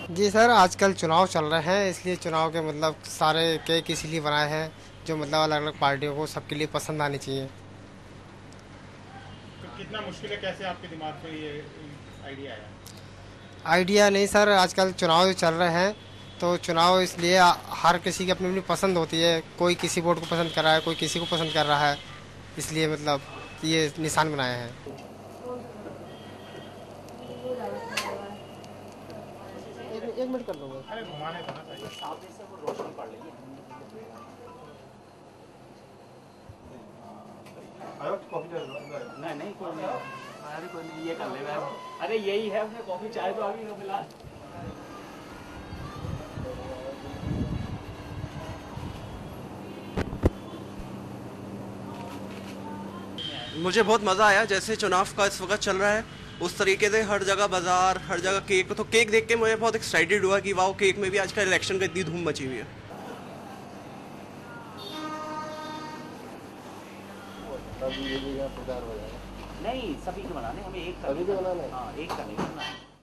जी sir, आजकल चुनाव चल रहे हैं, इसलिए चुनाव के मतलब सारे केक इसीलिए बनाए हैं जो मतलब अलग अलग पार्टियों को सबके लिए पसंद आनी चाहिए। तो कितना मुश्किल है, कैसे आपके दिमाग में ये आइडिया आया? आइडिया नहीं सर, आजकल चुनाव चल रहे हैं तो चुनाव इसलिए हर किसी की अपनी अपनी पसंद होती है। कोई किसी बोर्ड को पसंद कर रहा है, कोई किसी को पसंद कर रहा है, इसलिए मतलब ये निशान बनाए हैं। एक मिनट कर दूंगा। अरे घुमाने को ना सही। आयो कॉफी दे दो। नहीं नहीं कोई नहीं, अरे कोई नहीं, ये कर ले मैं। अरे यही है अपने, कॉफी चाय तो आ गई ना फिलहाल। मुझे बहुत मज़ा आया। जैसे चुनाव का इस वक्त चल रहा है उस तरीके से हर जगह बाजार, हर जगह केक, तो केक देख के मुझे बहुत एक्साइटेड हुआ कि वाह, केक में भी आजकल इलेक्शन का इतनी धूम मची हुई है। नहीं, सभी के बनाने, हमें एक का नहीं बनाना है। हाँ, एक का नहीं बनाना है।